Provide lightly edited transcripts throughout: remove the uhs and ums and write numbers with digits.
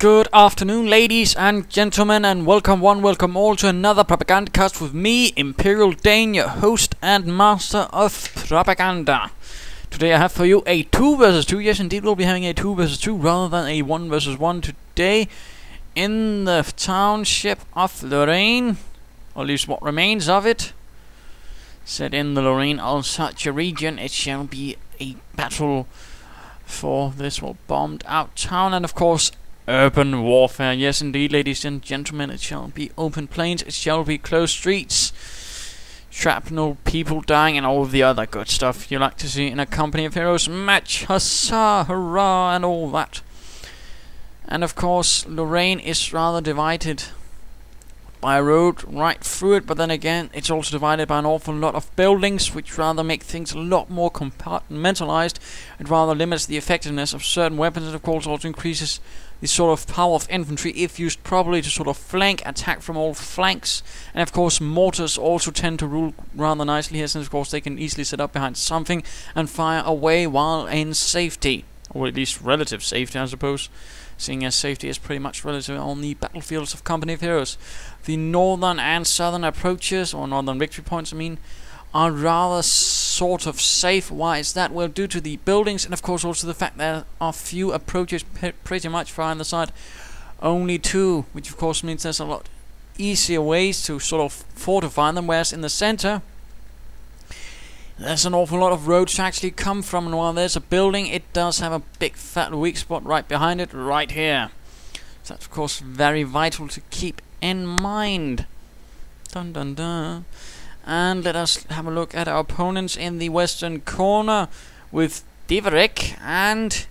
Good afternoon, ladies and gentlemen, and welcome one, welcome all to another Propagandacast with me, Imperial Dane, your host and master of propaganda. Today I have for you a 2 vs 2, yes indeed we'll be having a 2 vs 2 rather than a 1 vs 1 today in the township of Lorraine, or at least what remains of it. Set in the Lorraine Alsatia region, it shall be a battle for this bombed out town, and of course urban warfare. Yes indeed, ladies and gentlemen, it shall be open plains, it shall be closed streets, shrapnel, people dying, and all of the other good stuff you like to see in a company of heroes match. Huzzah, hurrah, and all that. And of course Lorraine is rather divided by a road right through it, but then again it's also divided by an awful lot of buildings, which rather make things a lot more compartmentalized and rather limits the effectiveness of certain weapons, and of course also increases the sort of power of infantry if used properly to sort of flank, attack from all flanks. And of course mortars also tend to rule rather nicely here, since of course they can easily set up behind something and fire away while in safety, or at least relative safety I suppose, seeing as safety is pretty much relative on the battlefields of Company of Heroes. The northern and southern approaches, or northern victory points I mean, are rather sort of safe. Why is that? Well, due to the buildings, and of course also the fact there are few approaches pretty much far on the side, only 2, which of course means there's a lot easier ways to sort of fortify them, whereas in the center there's an awful lot of roads to actually come from, and while there's a building, it does have a big fat weak spot right behind it, right here. So that's of course very vital to keep in mind. Dun dun dun. And let us have a look at our opponents in the western corner with Diverek and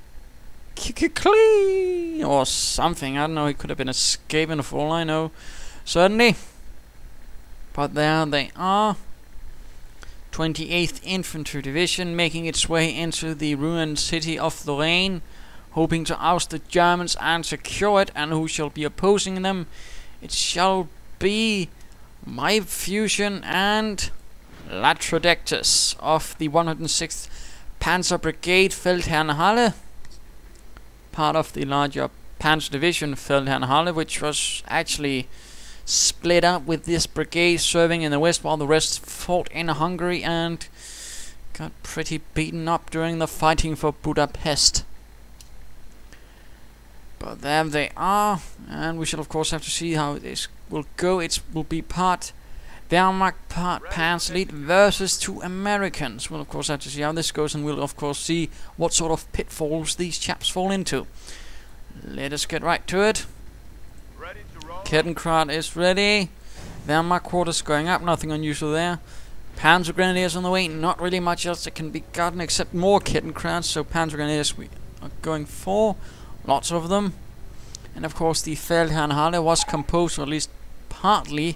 qqqlee or something. I don't know, he could have been escaping for all I know, certainly. But there they are. 28th Infantry Division making its way into the ruined city of Lorraine, hoping to oust the Germans and secure it. And who shall be opposing them? It shall be vibefusion and Latrodectus of the 106th Panzer Brigade Feldhernhalle, part of the larger Panzer Division Feldhernhalle, which was actually split up with this brigade serving in the west while the rest fought in Hungary and got pretty beaten up during the fighting for Budapest. But there they are, and we shall of course have to see how this will go. It will be part Wehrmacht, part Panzer Elite versus 2 Americans. We'll of course have to see how this goes, and we'll of course see what sort of pitfalls these chaps fall into. Let us get right to it. Kettenkrad is ready. Wehrmacht quarters going up, nothing unusual there. Panzer Grenadiers on the way, not really much else that can be gotten except more Kettenkrads, so Panzer Grenadiers we are going for. Lots of them. And of course the Feldherrnhalle was composed, or at least partly,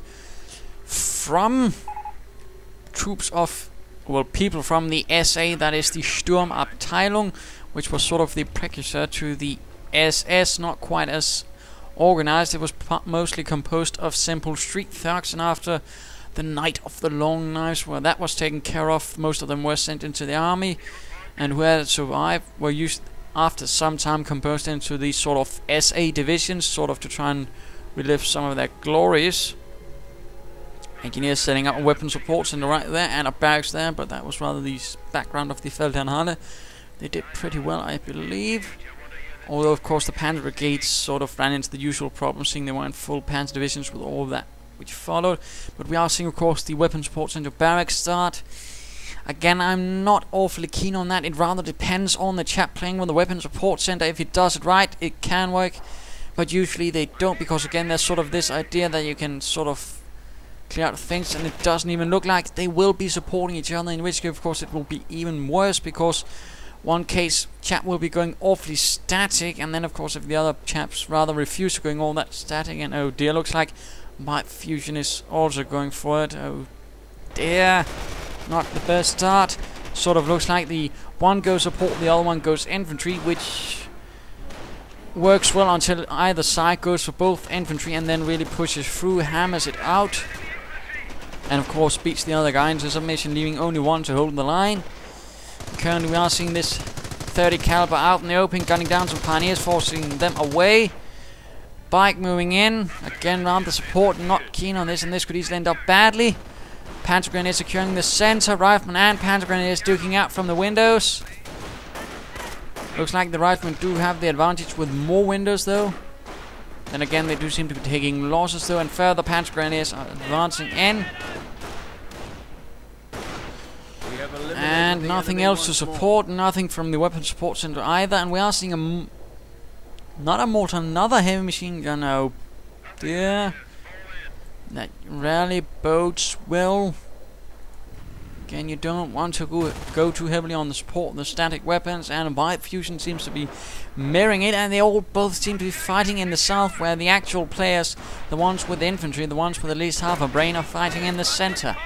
from troops of, well, people from the SA, that is the Sturmabteilung, which was sort of the precursor to the SS, not quite as organized. It was mostly composed of simple street thugs, and after the Night of the Long Knives, where that was taken care of, most of them were sent into the army, and who had survived were used after some time composed into these sort of SA divisions, sort of to try and relive some of their glories. Engineers setting up weapon supports in the right there, and a barracks there, but that was rather the background of the Feldhernhalle. They did pretty well, I believe. Although of course the Panzer Brigades sort of ran into the usual problem, seeing they weren't full Panzer divisions with all of that which followed. But we are seeing of course the weapon supports into barracks start. Again, I'm not awfully keen on that. It rather depends on the chap playing with the weapon support center. If he does it right, it can work, but usually they don't, because again there's sort of this idea that you can sort of clear out things, and it doesn't even look like they will be supporting each other, in which case of course it will be even worse, because one case chap will be going awfully static, and then of course if the other chaps rather refuse to going all that static, and oh dear, looks like vibefusion is also going for it. Oh dear, not the best start. Sort of looks like the one goes support, the other one goes infantry, which works well until either side goes for both infantry and then really pushes through, hammers it out, and of course beats the other guy into submission, leaving only one to hold the line. Currently we are seeing this 30 caliber out in the open, gunning down some pioneers, forcing them away. bike moving in. Again, round the support, not keen on this, and this could easily end up badly. Panzer Grenadier securing the center. Riflemen and Panzer Grenadiers duking out from the windows. Looks like the Riflemen do have the advantage with more windows, though. Then again, they do seem to be taking losses, though, and further Panzer Grenadiers are advancing in. And nothing else to support, nothing from the weapon support center either, and we are seeing not a mortar, another heavy machine gun. Oh dear. That rarely bodes well. Again, you don't want to go too heavily on the support of the static weapons, and vibefusion seems to be mirroring it, and they all both seem to be fighting in the south, where the actual players, the ones with infantry, the ones with at least half a brain, are fighting in the center.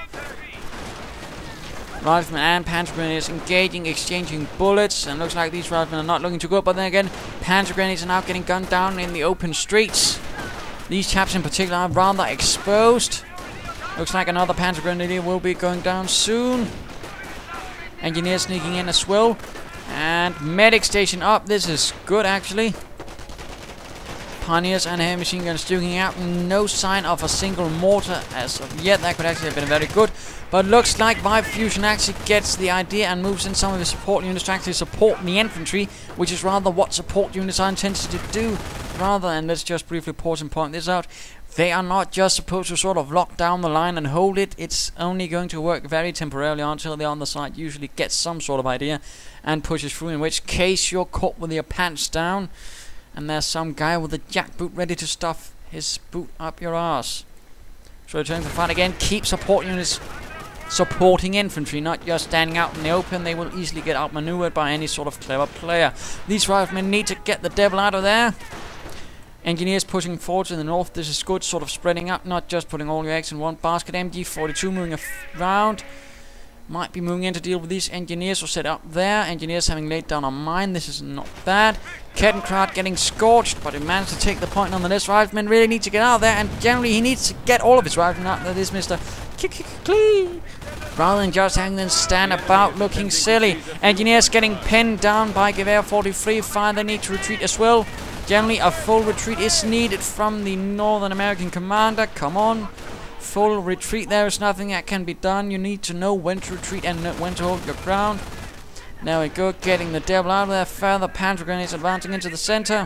Riflemen and Panzer Grenadiers engaging, exchanging bullets, and looks like these Riflemen are not looking too good, but then again, Panzer Grenadiers are now getting gunned down in the open streets. These chaps in particular are rather exposed. Looks like another Panzer Grenadier will be going down soon. Engineers sneaking in as well. And medic station up. This is good, actually. Pioneers and heavy machine guns duking out. No sign of a single mortar as of yet. That could actually have been very good. But looks like vibefusion actually gets the idea and moves in some of the support units to actually support the infantry, which is rather what support units are intended to do. Rather, and let's just briefly pause and point this out, they are not just supposed to sort of lock down the line and hold it. It's only going to work very temporarily until the other side usually gets some sort of idea and pushes through, in which case you're caught with your pants down and there's some guy with a jackboot ready to stuff his boot up your ass. So returning to the fight again, keep support units supporting infantry, not just standing out in the open. They will easily get outmaneuvered by any sort of clever player. These riflemen need to get the devil out of there. Engineers pushing forward to the north. This is good, sort of spreading up, not just putting all your eggs in one basket. MG42 moving around. Might be moving in to deal with these engineers or set up there. Engineers having laid down a mine. This is not bad. Kettenkraut getting scorched, but he managed to take the point nonetheless. Riflemen really need to get out of there, and generally he needs to get all of his riflemen out. That is Mr. qqqlee. Rather than just hang and stand about looking silly. Engineers getting pinned down by Gewehr 43. Fine, they need to retreat as well. Generally, a full retreat is needed from the Northern American commander. Come on. Full retreat. There is nothing that can be done. You need to know when to retreat and when to hold your ground. There we go. Getting the devil out of there. Further Panzer Grenadiers advancing into the center.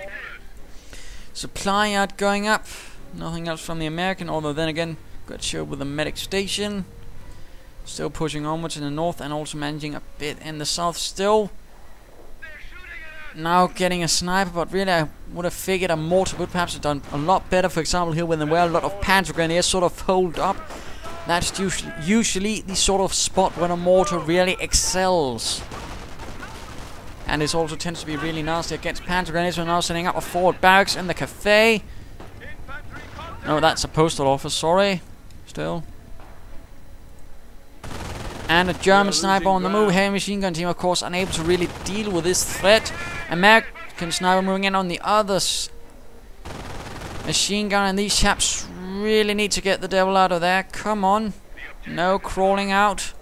Supply yard going up. Nothing else from the American, although then again, got show with the medic station. Still pushing onwards in the north and also managing a bit in the south still. Now getting a sniper, but really I would have figured a mortar would perhaps have done a lot better. For example, here when there were a lot of Panzer Grenadiers sort of hold up. That's usually the sort of spot where a mortar really excels. And it also tends to be really nasty against Panzer Grenadiers. We're now setting up a forward barracks in the cafe. No, that's a postal office, sorry. Still. And a German sniper on the move. Heavy machine gun team, of course, unable to really deal with this threat. American sniper moving in on the other machine gun, and these chaps really need to get the devil out of there. Come on. No crawling out.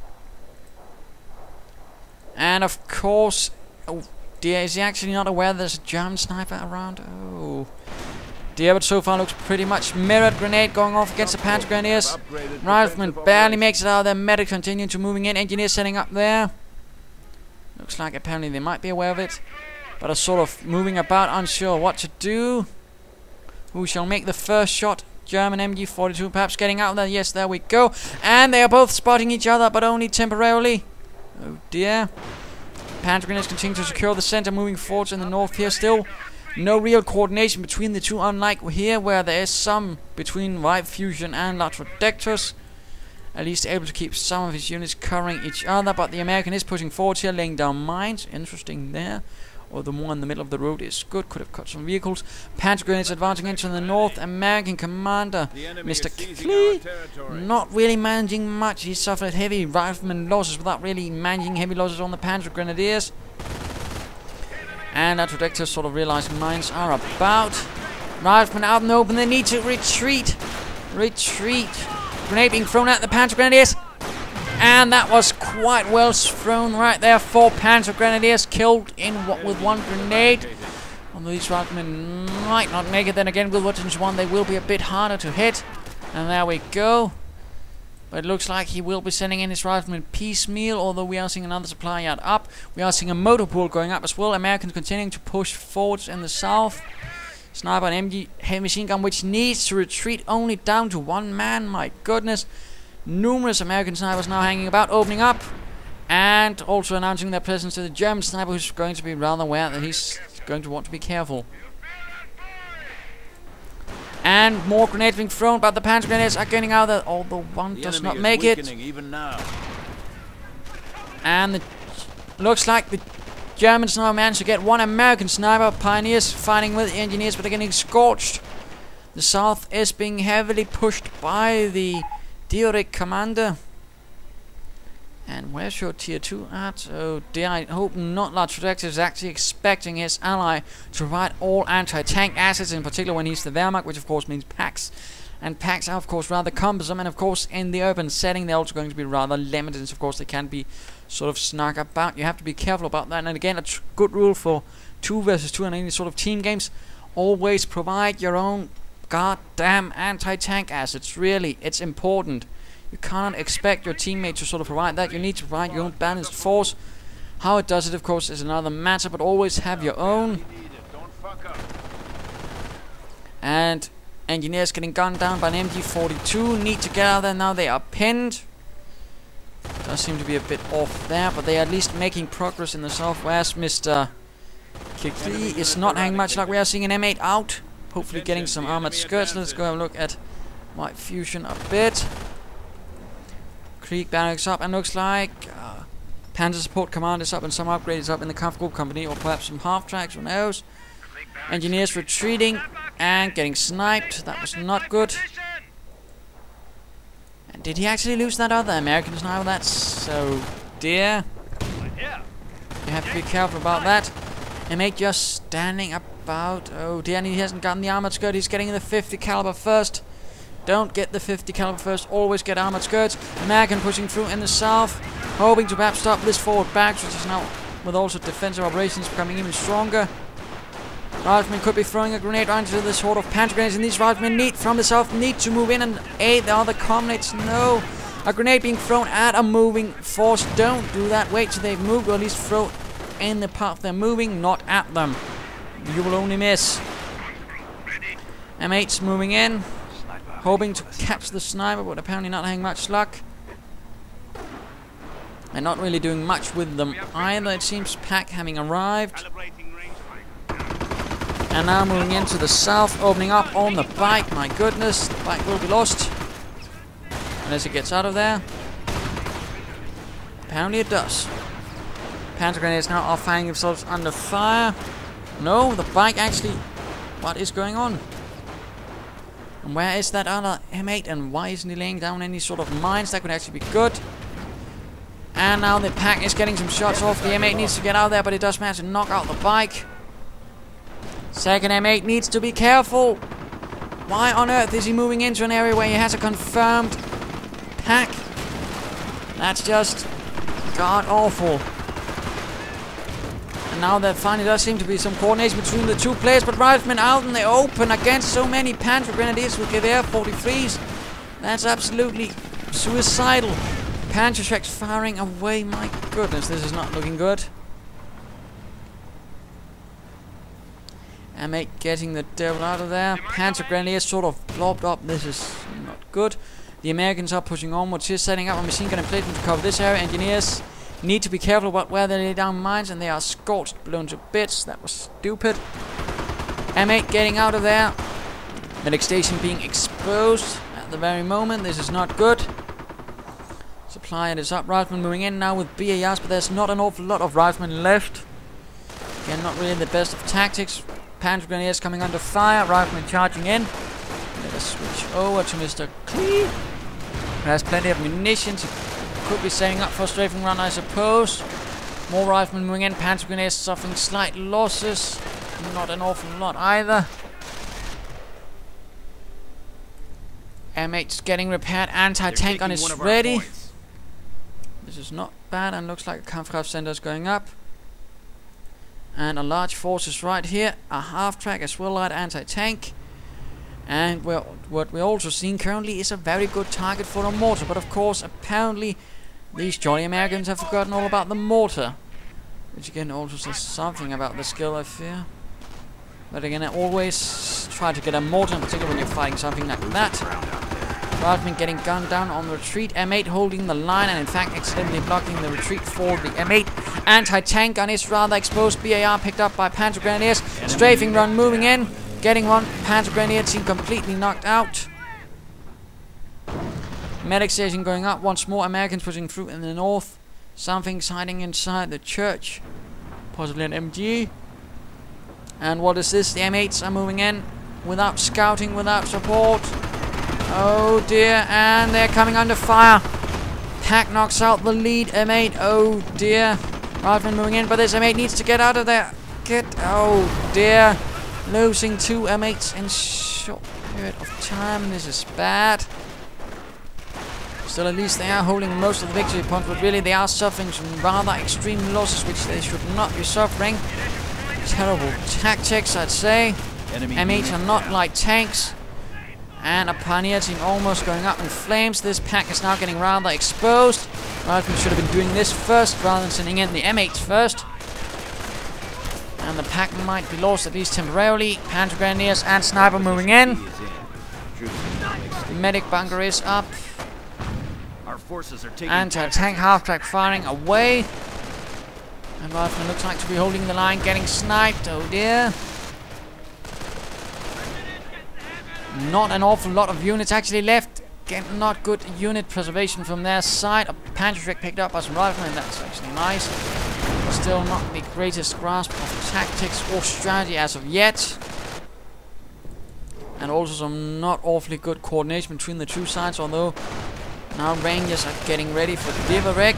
And of course, oh dear, is he actually not aware there's a German sniper around? Oh dear, but so far looks pretty much mirrored. Grenade going off against the Panzer Grenadiers. Rifleman barely makes it out of there. Medic continuing to moving in. Engineers setting up there. Looks like apparently they might be aware of it, but are sort of moving about, unsure what to do. Who shall make the first shot? German MG42 perhaps getting out there. Yes, there we go. And they are both spotting each other, but only temporarily. Oh dear. Panzer Grenadiers continue to secure the center, moving forwards in the north here still. No real coordination between the two, unlike here where there is some between vibefusion and Latrodectus. At least able to keep some of his units covering each other, but the American is pushing forward here, laying down mines. Interesting there. Or the one in the middle of the road is good. Could have cut some vehicles. Panzer Grenadiers advancing into the north. American commander, Mr. qqqlee, not really managing much. He suffered heavy rifleman losses without really managing heavy losses on the Panzer Grenadiers. And Latrodectus sort of realizing mines are about. Riflemen out in the open. They need to retreat. Retreat. Grenade being thrown at the Panzer Grenadiers. And that was quite well thrown right there. 4 Panzer Grenadiers killed with one grenade. Although these riflemen might not make it. Then again, with Weapons 1, they will be a bit harder to hit. And there we go. But it looks like he will be sending in his riflemen piecemeal, although we are seeing another supply yard up. We are seeing a motor pool going up as well. Americans continuing to push forwards in the south. Sniper and MG heavy machine gun, which needs to retreat only down to one man. My goodness. Numerous American snipers now hanging about, opening up. And also announcing their presence to the German sniper, who's going to be rather aware that he's going to want to be careful. And more grenades being thrown, but the Panzer Grenadiers are getting out there, although one does not make it. Even now. And looks like the Germans now managed to get one American sniper. Pioneers fighting with the engineers, but they're getting scorched. The south is being heavily pushed by the Diverek commander. And where's your tier 2 at? Oh dear, I hope not. Latrodectus is actually expecting his ally to provide all anti-tank assets, in particular when he's the Wehrmacht, which of course means packs. And packs are of course rather cumbersome, and of course in the urban setting they're also going to be rather limited, and of course they can be sort of snug about. You have to be careful about that. And again, a good rule for 2 versus 2 and any sort of team games: always provide your own goddamn anti-tank assets. Really, it's important. You can't expect your teammate to sort of provide that. You need to provide your own balanced force. How it does it, of course, is another matter, but always have your own. And engineers getting gunned down by an MG42. Need to get out there now. They are pinned. Does seem to be a bit off there, but they are at least making progress in the south. Whereas Mr. qqqlee is not hanging much luck. We are seeing an M8 out. Hopefully getting some armored skirts. Let's go have a look at vibefusion a bit. Krieg barracks up, and looks like Panzer Support Command is up, and some upgrades up in the Kampfgruppe Company, or perhaps some half-tracks, who knows. Engineers retreating and getting sniped. That was not good. And did he actually lose that other American sniper? That's so dear. You have to be careful about that. M8 just standing about. Oh dear, and he hasn't gotten the armored skirt. He's getting the 50 caliber first. Don't get the 50 caliber first, always get armored skirts. American pushing through in the south, hoping to perhaps stop this forward barracks, which is now, with also defensive operations, becoming even stronger. Riflemen could be throwing a grenade onto this horde of Panzer Grenadiers, and these riflemen from the south need to move in and aid the other comrades. No, a grenade being thrown at a moving force. Don't do that, wait till they've moved, or at least throw in the path they're moving, not at them. You will only miss. M8's moving in, hoping to catch the sniper, but apparently not having much luck. And not really doing much with them either. It seems pack having arrived. And now moving into the south, opening up on the bike. My goodness, the bike will be lost unless it gets out of there. Apparently it does. Panzer Grenadiers now are finding themselves under fire. No, the bike actually... What is going on? And where is that other M8, and why isn't he laying down any sort of mines? That could actually be good. And now the pack is getting some shots off. The M8 needs to get out there, but it does manage to knock out the bike. Second M8 needs to be careful. Why on earth is he moving into an area where he has a confirmed pack? That's just god awful. And now there finally does seem to be some coordination between the two players, but riflemen out in the open against so many Panzer Grenadiers with Gewehr 43s. That's absolutely suicidal. Panzer Shreks firing away. My goodness, this is not looking good. M8 getting the devil out of there. Panzer Grenadiers sort of blobbed up. This is not good. The Americans are pushing onwards here, setting up a machine gun emplacement to cover this area. Engineers need to be careful about where they lay down mines, and they are scorched, blown to bits. That was stupid. M8 getting out of there. Medic station being exposed at the very moment. This is not good. Supply is up. Riflemen moving in now with BARs, but there's not an awful lot of riflemen left. Again, not really the best of tactics. Panzer Grenadiers coming under fire. Riflemen charging in. Let us switch over to Mr. qqqlee. He has plenty of munitions. Could be setting up for a strafing run, I suppose. More riflemen moving in. Panzer Grenadiers suffering slight losses. Not an awful lot either. M8's getting repaired. Anti-tank gun is ready. This is not bad, and looks like a Kampfkraft center is going up. And a large force is right here. A half-track as well, light anti-tank. And what we're also seeing currently is a very good target for a mortar. But of course, apparently, these jolly Americans have forgotten all about the mortar. Which again also says something about the skill, I fear. But again, I always try to get a mortar, in particular when you're fighting something like that. Rifleman getting gunned down on the retreat. M8 holding the line and in fact accidentally blocking the retreat for the M8. Anti-tank gun is rather exposed. BAR picked up by Panzer Grenadiers. Strafing run moving in. Getting one. Panzer Grenadier team completely knocked out. Medic station going up once more. Americans pushing through in the north. Something's hiding inside the church. Possibly an MG. And what is this? The M8s are moving in without scouting, without support. Oh dear, and they're coming under fire. Pack knocks out the lead M8. Oh dear. Rifleman moving in, but this M8 needs to get out of there. Oh dear. Losing 2 M8s in short period of time. This is bad. Still, at least they are holding most of the victory points, but really they are suffering some rather extreme losses, which they should not be suffering. Terrible tactics, I'd say. M8s are not like tanks. And a Pioneer team almost going up in flames. This pack is now getting rather exposed. Riflemen should have been doing this first rather than sending in the M8s first. And the pack might be lost, at least temporarily. Panzer Grenadiers and Sniper moving in. The medic bunker is up. Anti-tank half-track firing away. And Rifleman looks like to be holding the line, getting sniped. Oh dear. Not an awful lot of units actually left. Again, not good unit preservation from their side. A Panzer picked up by some Riflemen. That's actually nice. Still not the greatest grasp of tactics or strategy as of yet. And also some not awfully good coordination between the two sides, although now Rangers are getting ready for Diverek.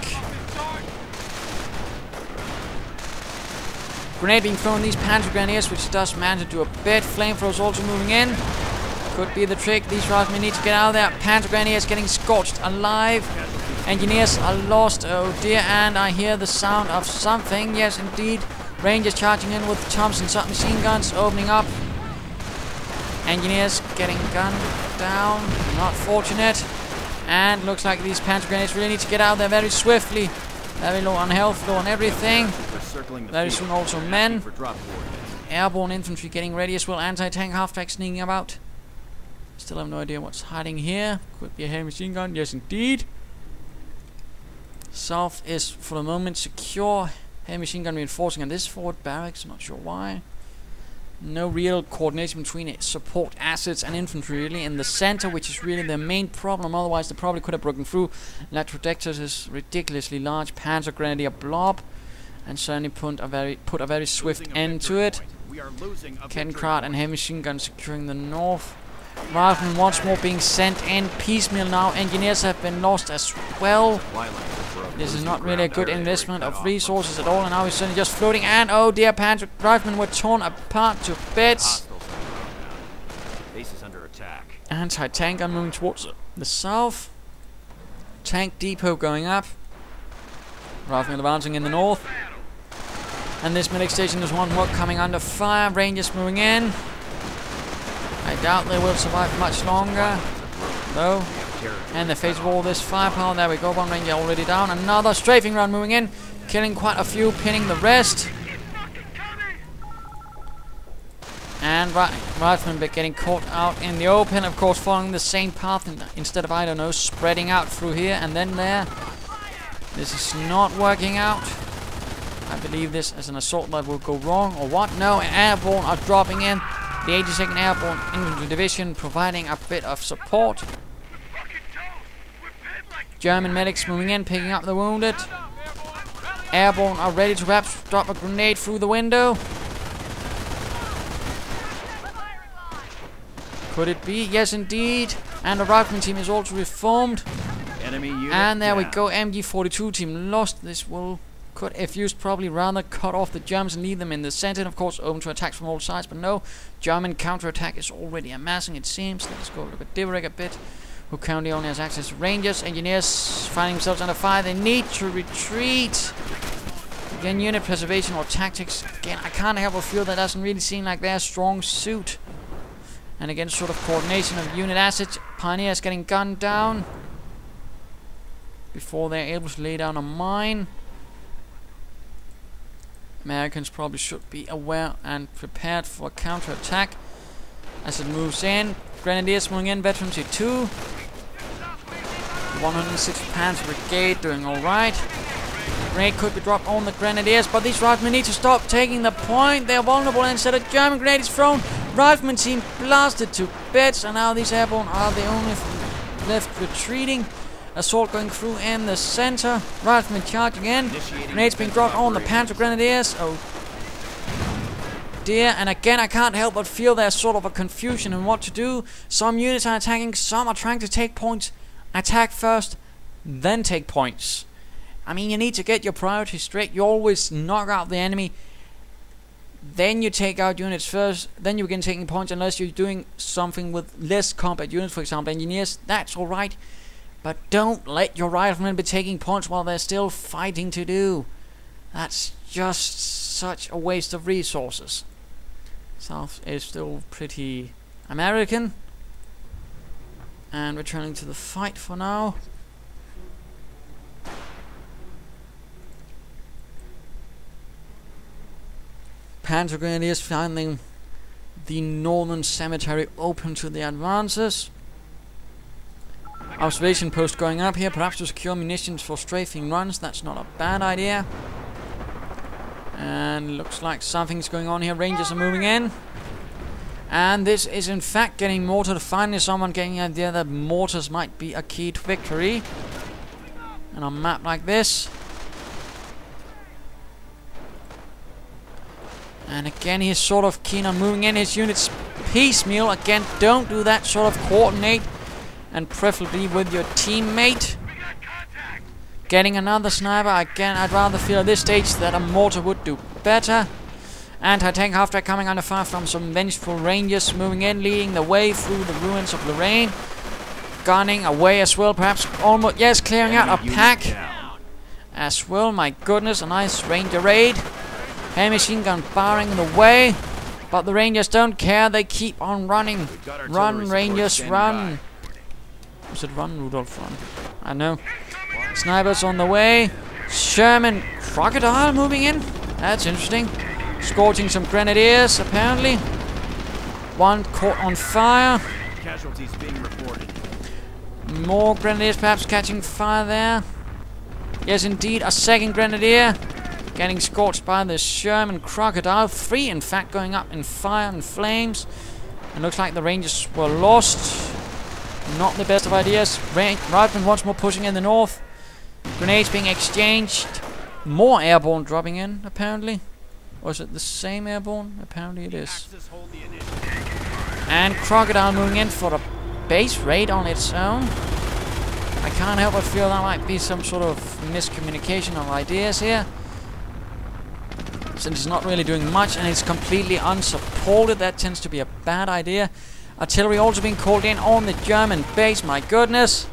Grenade being thrown these Panzer Grenadiers, which does manage to do a bit. Flamethrowers also moving in. Could be the trick. These Riflemen need to get out of there. Panzer Grenadiers getting scorched alive. Engineers are lost. Oh dear. And I hear the sound of something. Yes, indeed. Rangers charging in with Thompson submachine guns, opening up. Engineers getting gunned down. Not fortunate. And looks like these Panzer Grenadiers really need to get out there very swiftly. Very low on health, low on everything. Very soon also men. Airborne infantry getting ready as well. Anti-tank half-track sneaking about. Still have no idea what's hiding here. Could be a heavy machine gun. Yes, indeed. South is for the moment secure. Heavy machine gun reinforcing on this forward barracks. Not sure why. No real coordination between support assets and infantry really in the center, which is really the main problem. Otherwise, they probably could have broken through Latrodectus' is ridiculously large Panzer Grenadier blob, and certainly put a very swift end to it. Kenkrat and heavy machine gun securing the north. Riflemen once more being sent in piecemeal now. Engineers have been lost as well. This is not really a good investment of resources at all, and now he's suddenly just floating. And oh dear, Panzer Riflemen were torn apart to bits. Anti-tank gun moving towards the south. Tank depot going up. Riflemen advancing in the north. And this medic station is one more coming under fire. Rangers moving in. I doubt they will survive much longer, though. And the face of all this firepower. There we go, one Ranger already down. Another strafing run moving in, killing quite a few, pinning the rest. And Riflemen getting caught out in the open, of course, following the same path instead of, I don't know, spreading out through here and then there. This is not working out. I believe this is an assault that will go wrong, or what? No, airborne are dropping in. The 82nd Airborne Infantry Division providing a bit of support. German medics moving in, picking up the wounded. Airborne are ready to perhaps drop a grenade through the window. Could it be? Yes, indeed. And the Rifleman team is also reformed. And there we go. MG42 team lost. This will could, if used, probably rather cut off the Germans and leave them in the center, and of course open to attacks from all sides. But no, German counterattack is already amassing, it seems. Let's go look at Diverek a bit, who currently only has access to Rangers. Engineers finding themselves under fire. They need to retreat. Again, unit preservation or tactics. Again, I can't help but feel that doesn't really seem like their strong suit. And again, sort of coordination of unit assets. Pioneers getting gunned down before they're able to lay down a mine. Americans probably should be aware and prepared for a counter-attack as it moves in. Grenadiers moving in, veterans 2. 106 Panzer Brigade doing alright. Grenade could be dropped on the Grenadiers, but these riflemen need to stop taking the point. They're vulnerable, and instead of German grenade is thrown. Riflemen team blasted to bits, and now these airborne are the only left retreating. Assault going through in the center. Riflemen charging in. Grenades being dropped on the Panzer Grenadiers. Oh dear, and again I can't help but feel there's sort of a confusion in what to do. Some units are attacking, some are trying to take points. Attack first, then take points. I mean, you need to get your priorities straight. You always knock out the enemy, then you take out units first, then you begin taking points, unless you're doing something with less combat units, for example engineers. That's alright, but don't let your riflemen be taking points while they're still fighting to do. That's just such a waste of resources. South is still pretty American. And returning to the fight for now. Panzer Grenadiers finding the northern cemetery open to the advances. Observation post going up here, perhaps to secure munitions for strafing runs. That's not a bad idea. And looks like something's going on here. Rangers are moving in. And this is in fact getting mortared. Finally someone getting the idea that mortars might be a key to victory. And on a map like this. And again he's sort of keen on moving in his units piecemeal. Again, don't do that. Sort of coordinate. And preferably with your teammate. Getting another sniper. Again, I'd rather feel at this stage that a mortar would do better. Anti-tank half-track coming under fire from some vengeful rangers moving in, leading the way through the ruins of Lorraine. Gunning away as well, perhaps almost, yes, clearing out a pack as well. My goodness, a nice ranger raid. Heavy machine gun barring the way, but the rangers don't care, they keep on running. Run, rangers, run. Was it run, Rudolph, run? I know. Snipers on the way. Sherman Crocodile moving in. That's interesting. Scorching some grenadiers, apparently. One caught on fire. Casualties being reported. More grenadiers perhaps catching fire there. Yes, indeed, a second grenadier getting scorched by the Sherman Crocodile. 3, in fact, going up in fire and flames. And looks like the Rangers were lost. Not the best of ideas. Riflemen once more pushing in the north. Grenades being exchanged. More airborne dropping in, apparently. Or is it the same airborne? Apparently it is. And Crocodile moving in for a base raid on its own. I can't help but feel that might be some sort of miscommunication of ideas here. Since it's not really doing much and it's completely unsupported, that tends to be a bad idea. Artillery also being called in on the German base, my goodness.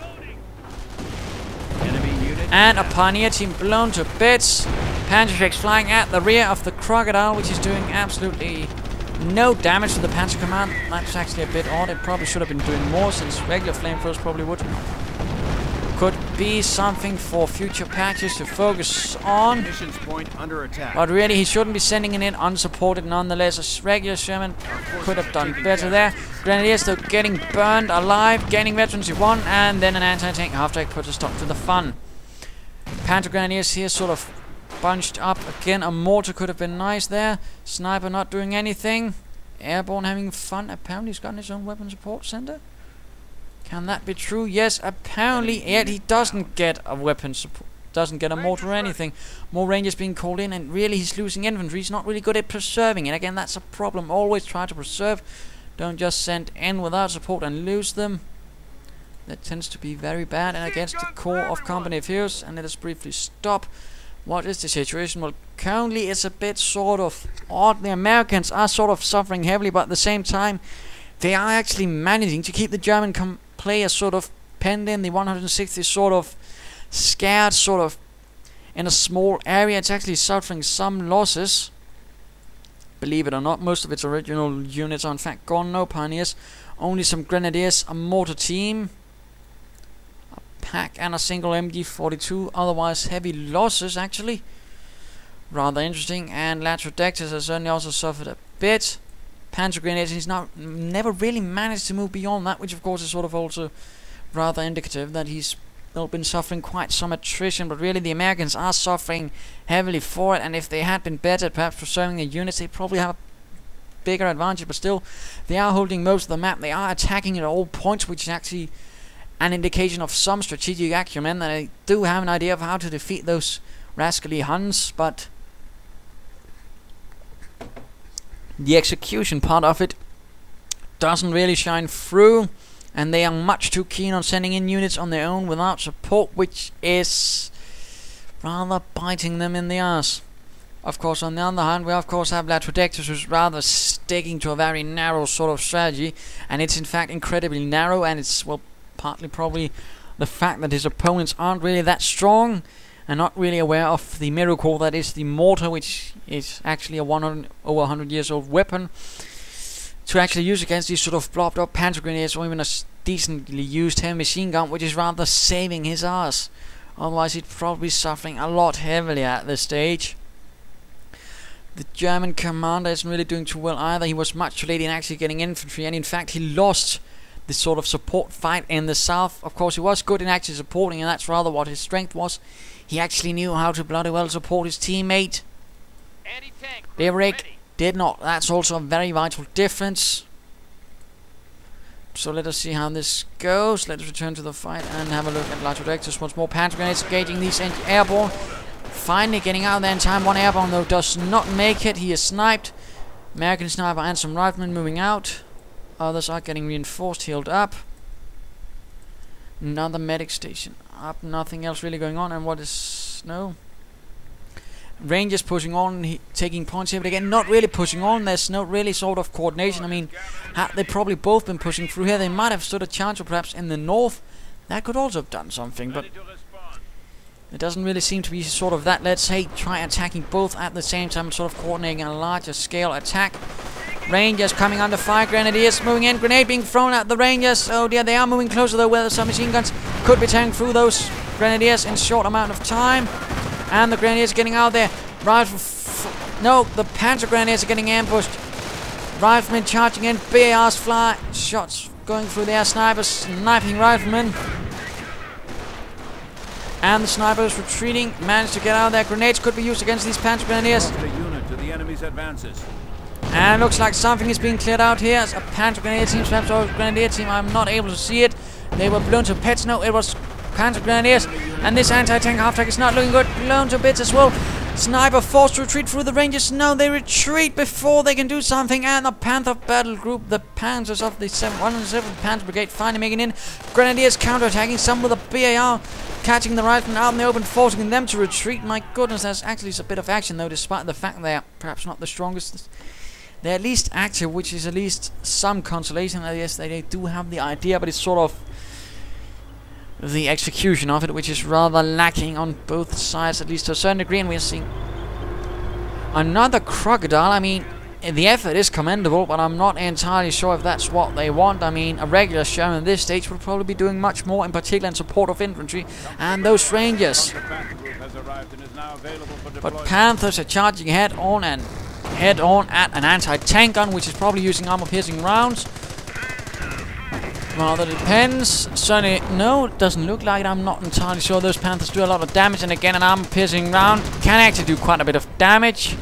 And a pioneer team blown to bits. Panzer Shreks flying at the rear of the Crocodile, which is doing absolutely no damage to the Panzer Command. That's actually a bit odd. It probably should have been doing more, since regular flamethrowers probably would. Could be something for future patches to focus on. Missions point under attack. But really, he shouldn't be sending it in unsupported nonetheless. A regular Sherman could have done better there. Grenadiers though getting burned alive, gaining veterans 1, and then an anti-tank half-track puts a stop to the fun. Panzer Grenadiers here sort of bunched up. Again, a mortar could have been nice there. Sniper not doing anything. Airborne having fun. Apparently he's got his own weapon support center. Can that be true? Yes, apparently. Yet he doesn't get a weapon support, doesn't get a mortar or anything. More Rangers being called in, and really he's losing infantry. He's not really good at preserving it. Again, that's a problem. Always try to preserve. Don't just send in without support and lose them. That tends to be very bad and against the core of company of heroes. And let us briefly stop. What is the situation? Well, currently it's a bit sort of odd. The Americans are sort of suffering heavily, but at the same time they are actually managing to keep the German players sort of penned in. The 160 sort of scared, sort of in a small area. It's actually suffering some losses. Believe it or not, most of its original units are in fact gone. No pioneers, only some grenadiers, a mortar team, a pack and a single MG42. Otherwise heavy losses actually. Rather interesting. And Latrodectus has certainly also suffered a bit. Panzer Brigade, he's never really managed to move beyond that, which of course is sort of also rather indicative that he's been suffering quite some attrition. But really the Americans are suffering heavily for it, and if they had been better perhaps preserving their units, they'd probably have a bigger advantage. But still, they are holding most of the map. They are attacking at all points, which is actually an indication of some strategic acumen, that they do have an idea of how to defeat those rascally Huns. But the execution part of it doesn't really shine through, and they are much too keen on sending in units on their own without support, which is rather biting them in the ass. Of course, on the other hand, we of course have Latrodectus, who's rather sticking to a very narrow sort of strategy, and it's in fact incredibly narrow, and it's, well, partly probably the fact that his opponents aren't really that strong and not really aware of the miracle that is the mortar, which is actually a over 100 years old weapon to actually use against these sort of blobbed up Panzer Grenadiers, or even a decently used heavy machine gun, which is rather saving his ass. Otherwise he'd probably be suffering a lot heavily at this stage. The German commander isn't really doing too well either. He was much too late in actually getting infantry, and in fact he lost this sort of support fight in the south. Of course he was good in actually supporting, and that's rather what his strength was. He actually knew how to bloody well support his teammate. Diverek did not. That's also a very vital difference. So let us see how this goes. Let us return to the fight and have a look at Latrodectus once more. Panzer Grenades engaging these airborne. Finally getting out there in time. One airborne though does not make it. He is sniped. American sniper and some riflemen moving out. Others are getting reinforced, healed up. Another medic station up. Nothing else really going on. And what is... no. Rangers pushing on, taking points here, but again, not really pushing on. There's no really sort of coordination. I mean, had they probably both been pushing through here, they might have stood a chance, or perhaps in the north, that could also have done something, but it doesn't really seem to be sort of that. Let's say try attacking both at the same time, sort of coordinating a larger scale attack. Rangers coming under fire, Grenadiers moving in, grenade being thrown at the Rangers. Oh dear, they are moving closer though, where the submachine guns could be tearing through those Grenadiers in short amount of time. And the Grenadiers getting out there. No, the Panzer Grenadiers are getting ambushed. Riflemen charging in. BARs fly. Shots going through the air. Snipers sniping riflemen. And the snipers retreating. Managed to get out there. Grenades could be used against these Panzer Grenadiers. The unit to the enemy's advances. And it looks like something is being cleared out here. A Panzer Grenadier team, perhaps a Grenadier team. I'm not able to see it. They were blown to bits. No, it was Panzer Grenadiers, and this anti-tank half-track is not looking good. Blown to bits as well. Sniper forced to retreat through the Rangers. No, they retreat before they can do something, and the Panther battle group, the Panzers of the 107th Panzer Brigade, finally making in. Grenadiers counter-attacking, some with a BAR, catching the riflemen out in the open, forcing them to retreat. My goodness, there's actually a bit of action though, despite the fact they are perhaps not the strongest. They're at least active, which is at least some consolation. Yes, they do have the idea, but it's sort of the execution of it, which is rather lacking on both sides, at least to a certain degree. And we're seeing another crocodile. I mean, the effort is commendable, but I'm not entirely sure if that's what they want. I mean, a regular Sherman at this stage would probably be doing much more, in particular in support of infantry and those Rangers. But Panthers are charging head on at an anti-tank gun, which is probably using armor-piercing rounds. Well, that depends. Certainly, no, it doesn't look like it. I'm not entirely sure. Those Panthers do a lot of damage, and again, an armor-piercing round can actually do quite a bit of damage.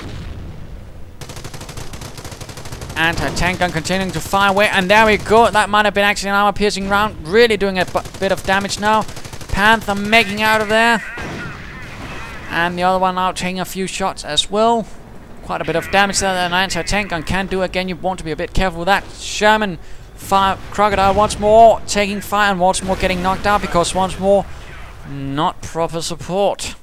Anti-tank gun continuing to fire away, and there we go. That might have been actually an armor-piercing round, really doing a bit of damage now. Panther making out of there, and the other one out taking a few shots as well. Quite a bit of damage there that an anti-tank gun can do. Again, you want to be a bit careful with that. Sherman fire crocodile once more taking fire, and once more getting knocked out because once more not proper support.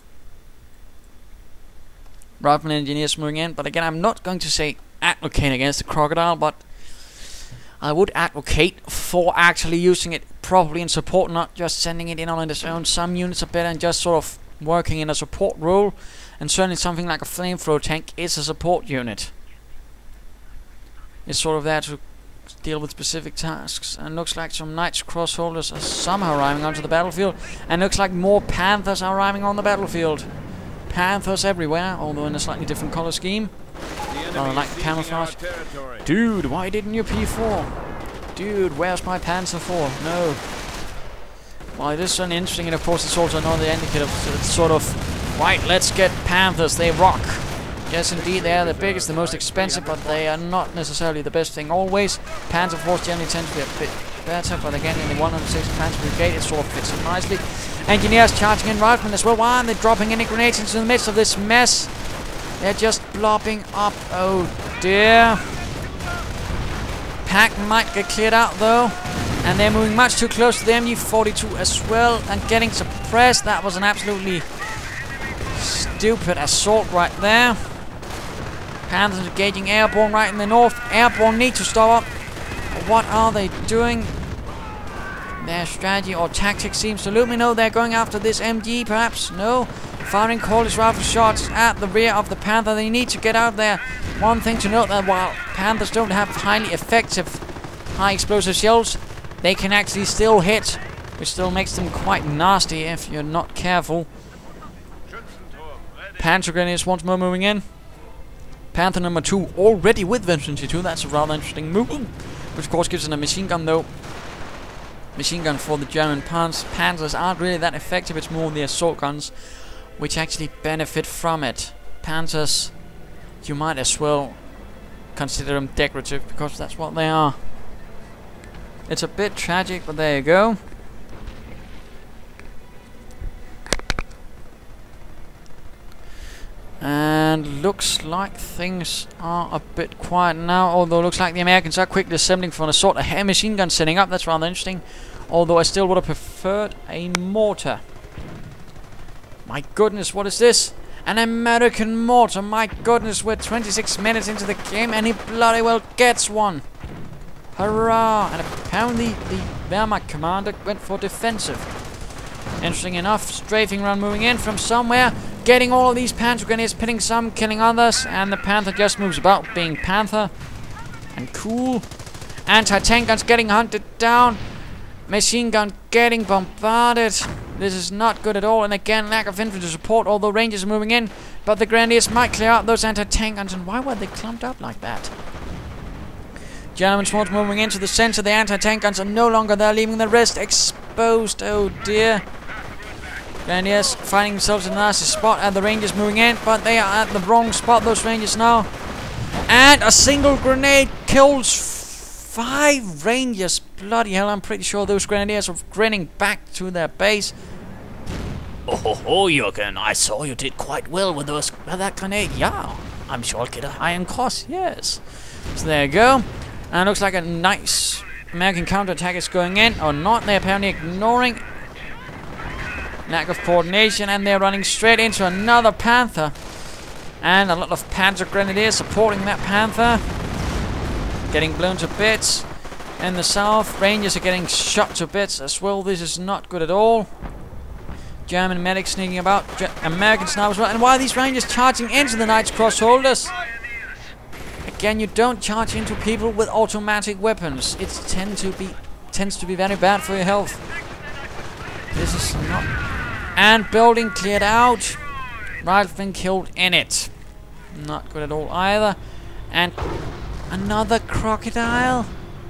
Rifleman engineers moving in, but again, I'm not going to say advocate against the crocodile, but I would advocate for actually using it properly in support, not just sending it in on its own. Some units are better and just sort of working in a support role, and certainly something like a flamethrower tank is a support unit. It's sort of there to deal with specific tasks. And looks like some Knights Crossholders are somehow arriving onto the battlefield, and looks like more Panthers are arriving on the battlefield. Panthers everywhere, although in a slightly different color scheme. I like the camouflage. Dude, why didn't you P4? Dude, where's my Panzer 4? No. Well, it is certainly interesting, and of course it's also another indicator. So it's sort of, right, let's get Panthers, they rock. Yes, indeed, they are the biggest, the most expensive, but they are not necessarily the best thing always. Panzer Force generally tend to be a bit better, but again, in the 106 Panzer Brigade, it sort of fits in nicely. Engineers charging in riflemen as well. Why aren't they dropping any grenades into the midst of this mess? They're just blopping up. Oh dear. Pack might get cleared out though. And they're moving much too close to the MG42 as well and getting suppressed. That was an absolutely stupid assault right there. Panthers engaging airborne right in the north. Airborne need to stop up. What are they doing? Their strategy or tactics seems to elude me. No, they're going after this MG perhaps. No. Firing cordless rifle shots at the rear of the Panther. They need to get out there. One thing to note, that while Panthers don't have highly effective high explosive shells, they can actually still hit, which still makes them quite nasty if you're not careful. Panzer Grenadiers once more moving in. Panther number 2 already with Infantry 2. That's a rather interesting move, which of course gives them a machine gun though. Machine gun for the German Panzers aren't really that effective. It's more the assault guns which actually benefit from it. Panzers, you might as well consider them decorative, because that's what they are. It's a bit tragic, but there you go. And looks like things are a bit quiet now, although looks like the Americans are quickly assembling for an assault. A heavy machine gun setting up, that's rather interesting. Although I still would have preferred a mortar. My goodness, what is this? An American mortar, my goodness, we're 26 minutes into the game and he bloody well gets one. Hurrah! And apparently the Wehrmacht commander went for defensive. Interesting enough, strafing run moving in from somewhere, getting all of these Panzer Grenadiers, pitting some, killing others, and the Panther just moves about, being Panther. And cool. Anti-tank guns getting hunted down. Machine gun getting bombarded. This is not good at all, and again, lack of infantry support, although Rangers are moving in. But the Grenadiers might clear out those anti-tank guns, and why were they clumped up like that? German swords moving into the center. The anti-tank guns are no longer there, leaving the rest exposed. Oh dear. Grenadiers finding themselves in a nasty spot, and the Rangers moving in, but they are at the wrong spot, those Rangers now. And a single grenade kills 5 Rangers. Bloody hell, I'm pretty sure those Grenadiers are grinning back to their base. Oh ho ho, Jürgen, I saw you did quite well with that grenade. Yeah, I'm sure I'll get a high-end cost, yes. So there you go. And it looks like a nice American counterattack is going in, or not. They're apparently ignoring lack of coordination, and they're running straight into another Panther. And a lot of Panzer Grenadiers supporting that Panther. Getting blown to bits. In the south, Rangers are getting shot to bits as well. This is not good at all. German medics sneaking about. Americans now as well. And why are these Rangers charging into the Knights Crossholders? Again, you don't charge into people with automatic weapons. It tends to be very bad for your health. This is not. And building cleared out. Rifleman killed in it. Not good at all either. And another crocodile.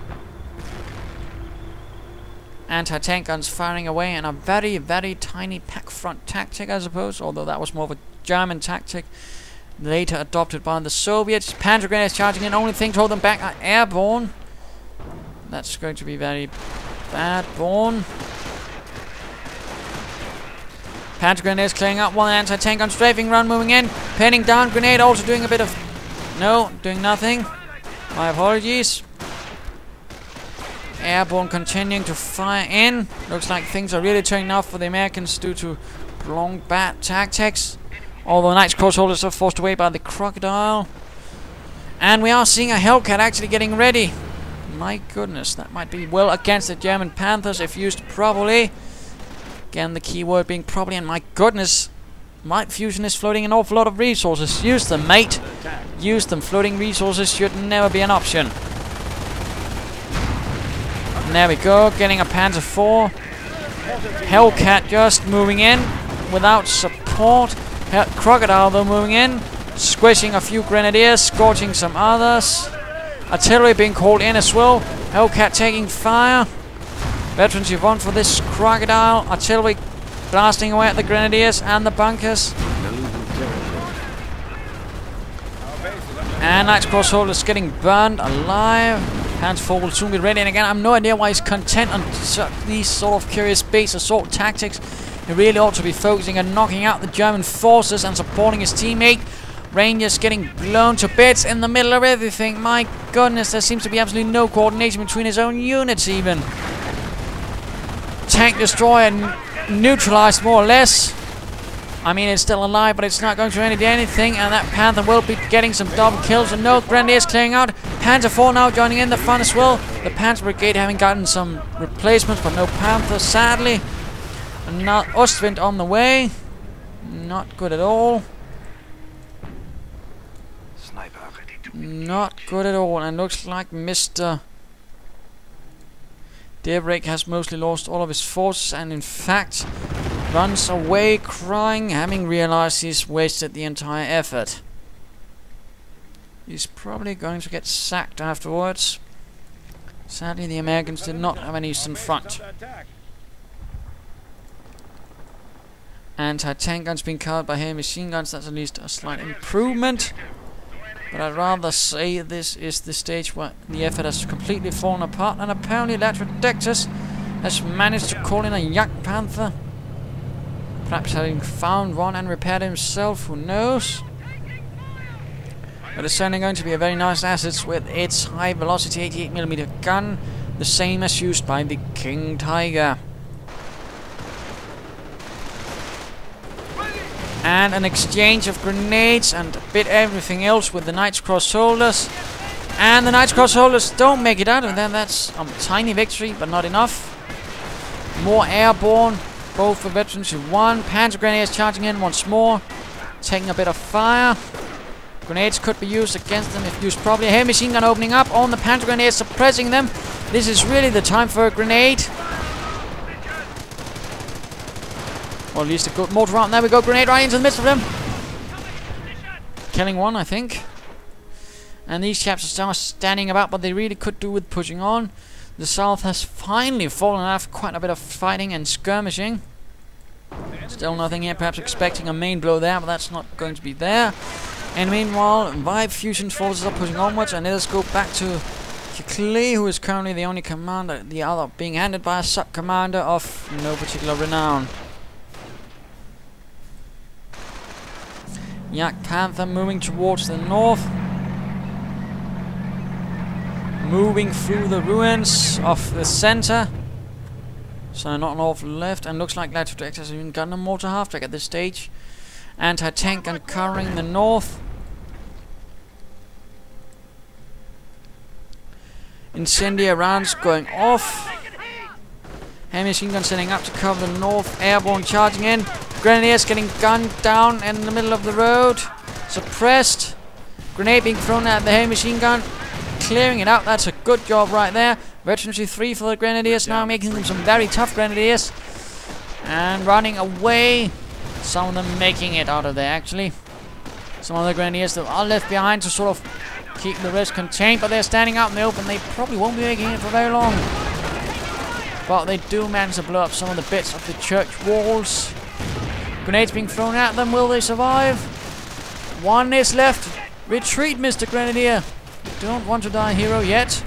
Anti-tank guns firing away in a very, very tiny pack front tactic, I suppose. Although that was more of a German tactic, later adopted by the Soviets. Panzer Grenadiers charging in. Only thing to hold them back are airborne. That's going to be very bad. Born. Panzer Grenadiers clearing up one anti-tank gun. Strafing run moving in. Pinning down grenade. Also doing a bit of... No, doing nothing. My apologies. Airborne continuing to fire in. Looks like things are really turning off for the Americans due to long bad tactics. Although Knights Crossholders are forced away by the crocodile. And we are seeing a Hellcat actually getting ready. My goodness, that might be well against the German Panthers if used properly. Again, the key word being properly. And my goodness, Vibefusion is floating an awful lot of resources. Use them, mate. Use them. Floating resources should never be an option. And there we go. Getting a Panzer IV. Hellcat just moving in without support. Crocodile though moving in. Squishing a few grenadiers. Scorching some others. Artillery being called in as well. Hellcat taking fire. Veterans, you've won for this crocodile. Artillery blasting away at the grenadiers and the bunkers. And Knights Crossholders getting burned alive. Panzer IV will soon be ready. And again, I have no idea why he's content on these sort of curious base assault tactics. He really ought to be focusing on knocking out the German forces and supporting his teammate. Rangers getting blown to bits in the middle of everything. My goodness, there seems to be absolutely no coordination between his own units even. Tank destroyer neutralized more or less. I mean, it's still alive, but it's not going to do anything. And that Panther will be getting some double kills. And no Grenadiers clearing out. Panzer IV now joining in the fun as well. The Panzer Brigade having gotten some replacements, but no Panther, sadly. And now Ostwind on the way. Not good at all. Not good at all. And looks like Mr. Diverek has mostly lost all of his forces, and in fact runs away crying, having realized he's wasted the entire effort. He's probably going to get sacked afterwards. Sadly, the Americans did not have an eastern front. Anti-tank guns being covered by heavy machine guns. That's at least a slight improvement. But I'd rather say this is the stage where the effort has completely fallen apart, and apparently Latrodectus has managed to call in a Jagd Panther. Perhaps having found one and repaired himself, who knows? But it's certainly going to be a very nice asset with its high velocity 88mm gun, the same as used by the King Tiger. And an exchange of grenades and a bit everything else with the Knights Crossholders. And the Knights Crossholders don't make it out, and then that's a tiny victory, but not enough. More airborne, both for veterans who won. Panzer Grenadiers charging in once more, taking a bit of fire. Grenades could be used against them if used properly. A heavy machine gun opening up on the Panzer Grenadiers, suppressing them. This is really the time for a grenade. Or at least a good mortar round. There we go. Grenade right into the midst of them. Killing one, I think. And these chaps are still standing about, but they really could do with pushing on. The south has finally fallen after quite a bit of fighting and skirmishing. Still nothing here. Perhaps expecting a main blow there, but that's not going to be there. And meanwhile, vibefusion forces are pushing onwards. And let us go back to qqqlee, who is currently the only commander. The other being handled by a sub-commander of no particular renown. Jagd Panther moving towards the north. Moving through the ruins of the center. So not an awful left. And looks like Latrodectus has even gotten a mortar half-track at this stage. Anti-tank gun covering the north. Incendiary rounds going off. Heavy machine gun setting up to cover the north. Airborne charging in. Grenadiers getting gunned down in the middle of the road. Suppressed. Grenade being thrown at the heavy machine gun. Clearing it out. That's a good job right there. Veterancy 3 for the Grenadiers. Now making them some very tough Grenadiers. And running away. Some of them making it out of there actually. Some of the Grenadiers that are left behind to sort of keep the rest contained. But they're standing out in the open. They probably won't be making it for very long. But they do manage to blow up some of the bits of the church walls. Grenades being thrown at them. Will they survive? One is left. Retreat, Mr. Grenadier. You don't want to die hero yet.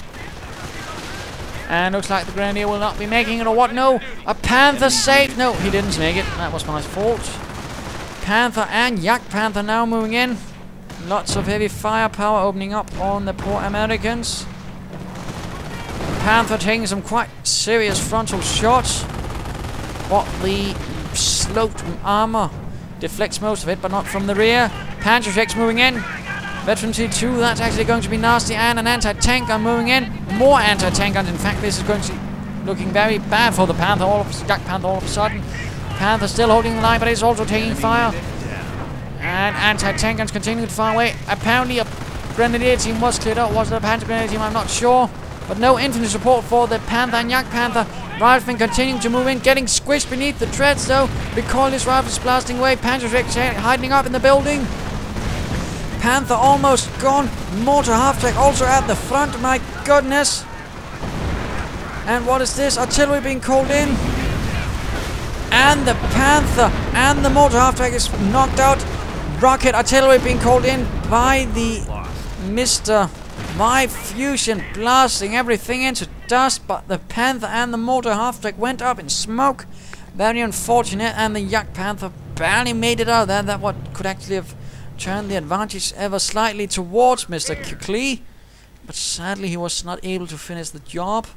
And looks like the Grenadier will not be making it, or what? No. A Panther saved. No, he didn't make it. That was my fault. Panther and Jagd Panther now moving in. Lots of heavy firepower opening up on the poor Americans. Panther taking some quite serious frontal shots. But the sloped armor deflects most of it, but not from the rear. Panzer Jacks moving in. Veterancy 2, that's actually going to be nasty. And an anti-tank gun moving in. More anti-tank guns. In fact, this is going to be looking very bad for the Panther, Jagd Panther all of a sudden. Panther still holding the line, but it's also taking fire. And anti-tank guns continuing to fire away. Apparently a Grenadier team was cleared out. Was it a Panzer Grenadier team? I'm not sure. But no infantry support for the Panther and Yak Panther. Riflemen continuing to move in, getting squished beneath the treads though. Recoilless rifles blasting away. Panzer Brigade hiding up in the building. Panther almost gone. Mortar half-track also at the front. My goodness. And what is this? Artillery being called in. And the Panther and the mortar half-track is knocked out. Rocket artillery being called in by the Mr. Vibefusion, blasting everything into dust. But the Panther and the mortar half-track went up in smoke. Very unfortunate. And the Yak Panther barely made it out there. That what could actually have turned the advantage ever slightly towards Mr. qqqlee. But sadly he was not able to finish the job.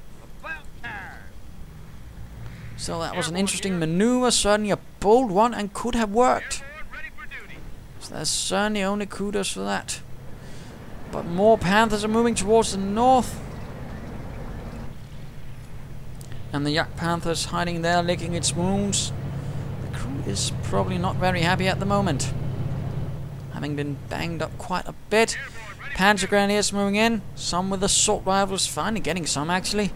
So that was an interesting maneuver, certainly a bold one, and could have worked. So that's certainly only kudos for that. But more Panthers are moving towards the north. And the Yak Panther's hiding there, licking its wounds. The crew is probably not very happy at the moment, having been banged up quite a bit. Panzer Grenadiers moving in, some with assault rifles, finally getting some actually.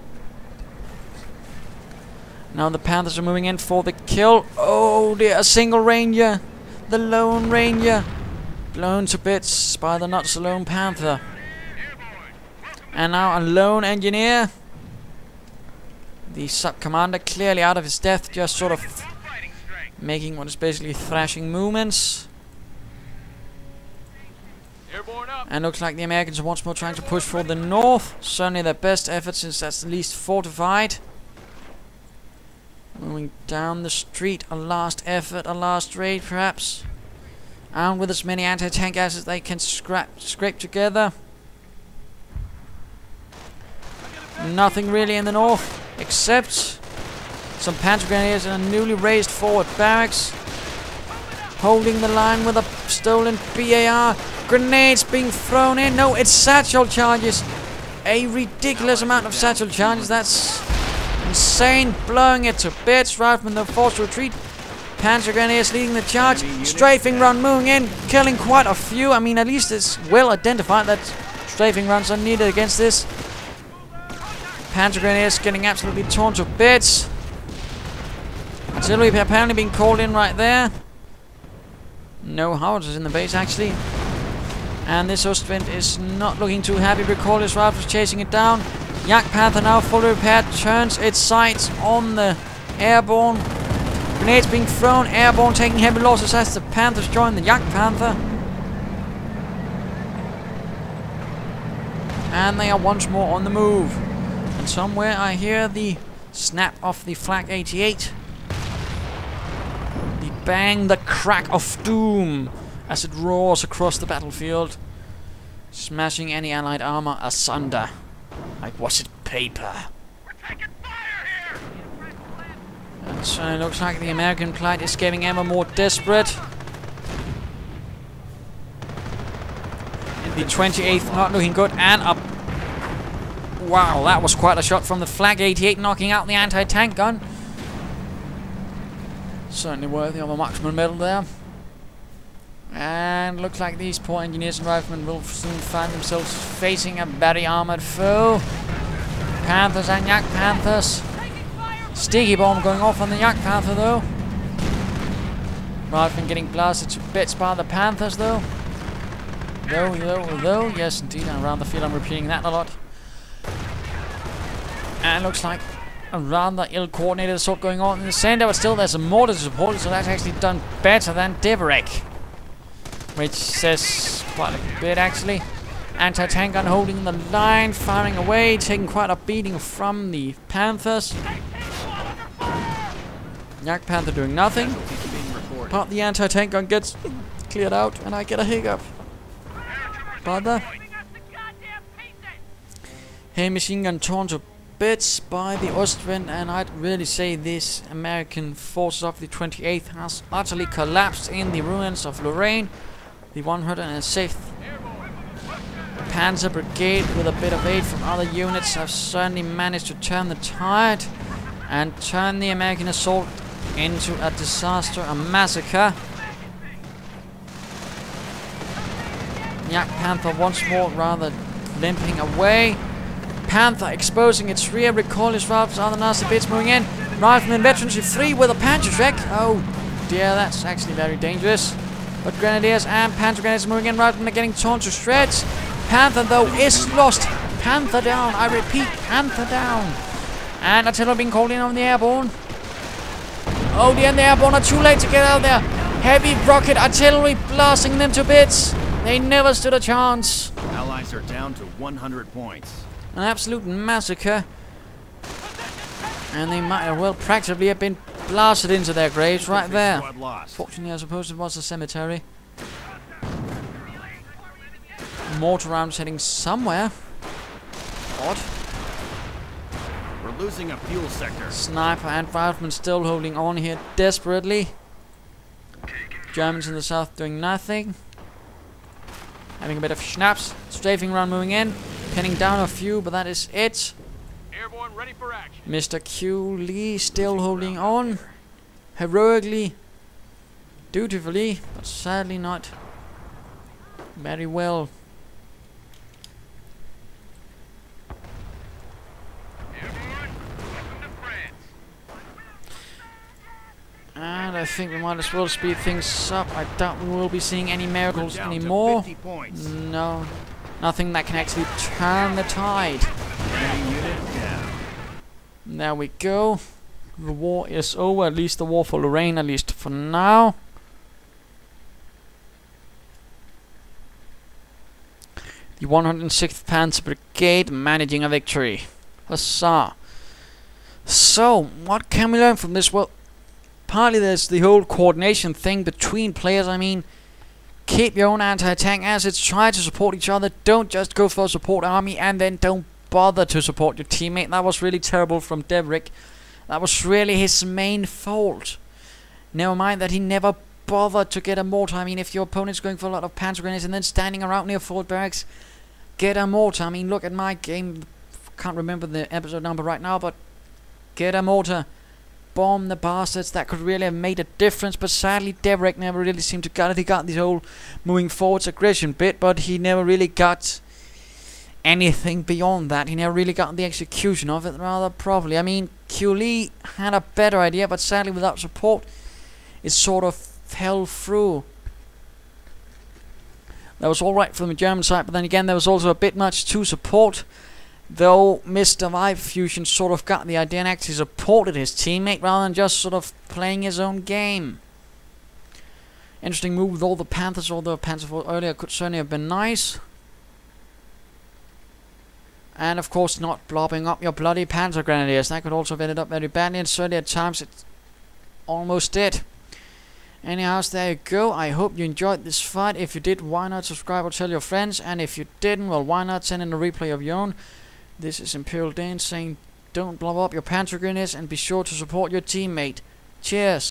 Now the Panthers are moving in for the kill. Oh dear, a single Ranger. The Lone Ranger. Blown to bits by the not so lone Panther. And now a lone engineer. The sub-commander clearly out of his depth, just sort of making what is basically thrashing movements. And looks like the Americans are once more trying to push for the north. Certainly their best effort, since that's the least fortified. Moving down the street, a last effort, a last raid perhaps. Armed with as many anti-tank gases as they can scrape together. Nothing really in the north, except some Panzer Grenadiers in a newly raised forward barracks. Holding the line with a stolen BAR. Grenades being thrown in. No, it's satchel charges. A ridiculous amount of satchel charges. That's insane, blowing it to bits. Riflemen are forced to retreat. Panzer Grenadiers leading the charge. Strafing run moving in, killing quite a few. I mean, at least it's well identified that strafing runs are needed against this. Panzer Grenadiers getting absolutely torn to bits. Artillery apparently being called in right there. No howitzers in the base actually. And this Ostwind is not looking too happy. Recoilless rifles chasing it down. Yak Panther now fully repaired, turns its sights on the airborne. Grenades being thrown, airborne taking heavy losses as the Panthers join the Yak Panther. And they are once more on the move. And somewhere I hear the snap of the Flak 88. The bang, the crack of doom as it roars across the battlefield, smashing any allied armor asunder. Like, was it paper? We're taking fire here! And so it looks like the American plight is getting ever more desperate. The 28th not looking good, and up. Wow, that was quite a shot from the Flak 88, knocking out the anti-tank gun. Certainly worthy of a marksman medal there. And looks like these poor engineers and riflemen will soon find themselves facing a very armored foe. Panthers and Yak Panthers. Sticky bomb going off on the Yak Panther though. Riflemen getting blasted to bits by the Panthers though. Though, yes indeed, and around the field I'm repeating that a lot. And it looks like a rather ill-coordinated assault going on in the center, but still there's a mortar to support it, so that's actually done better than Diverek. Which says quite a bit actually. Anti-tank gun holding the line, firing away, taking quite a beating from the Panthers. Yak Panther doing nothing. But the anti-tank gun gets cleared out and I get a hiccup. Brother. Hey, machine gun torn to bits by the Ostwind, and I'd really say this American forces of the 28th has utterly collapsed in the ruins of Lorraine. The 106th Panzer Brigade, with a bit of aid from other units, have certainly managed to turn the tide and turn the American assault into a disaster, a massacre. Yeah, Panther once more rather limping away. Panther exposing its rear, recoil its rifles, other nasty bits moving in. Rifleman Veterans 3 with a Panzer Brigade. Oh dear, that's actually very dangerous. But Grenadiers and Panzer Grenadiers moving in. Riflemen are getting torn to shreds. Panther though is lost. Panther down, I repeat, Panther down. And artillery being called in on the airborne. Oh dear, and the airborne are too late to get out there. Heavy rocket artillery blasting them to bits. They never stood a chance. Allies are down to 100 points. An absolute massacre. And they might have well practically have been blasted into their graves right there. Fortunately, I suppose it was a cemetery. Mortar rounds heading somewhere. Odd. We're losing a fuel sector. Sniper and rifleman still holding on here desperately. Germans in the south doing nothing. Having a bit of schnapps. Strafing round moving in. Pinning down a few, but that is it. Airborne ready for action. Mr. qqqlee still holding on. Heroically. Dutifully, but sadly not very well. And I think we might as well speed things up. I doubt we will be seeing any miracles anymore. No. Nothing that can actually turn the tide. There we go. The war is over. At least the war for Lorraine, at least for now. The 106th Panzer Brigade managing a victory. Huzzah. So, what can we learn from this? Well, partly there's the whole coordination thing between players. I mean, keep your own anti-tank assets, try to support each other, don't just go for a support army and then don't bother to support your teammate. That was really terrible from Diverek. That was really his main fault. Never mind that he never bothered to get a mortar. I mean, if your opponent's going for a lot of Panzer Grenadiers and then standing around near Fort Barracks, get a mortar. I mean, look at my game. Can't remember the episode number right now, but get a mortar. Bomb the bastards. That could really have made a difference, but sadly Diverek never really seemed to get it. He got this whole moving forwards aggression bit, but he never really got anything beyond that. He never really got the execution of it, rather probably. I mean, qqqlee had a better idea, but sadly without support it sort of fell through. That was alright from the German side, but then again there was also a bit much to support. Though Mr. Vibefusion sort of got the idea and actually supported his teammate rather than just sort of playing his own game. Interesting move with all the Panthers, although Panzer Force earlier could certainly have been nice. And of course not blobbing up your bloody Panzer Grenadiers. That could also have ended up very badly, and certainly at times it almost did. Anyhow, so there you go. I hope you enjoyed this fight. If you did, why not subscribe or tell your friends? And if you didn't, well, why not send in a replay of your own? This is Imperial Dane saying, don't blow up your Panzer Grenadiers and be sure to support your teammate. Cheers!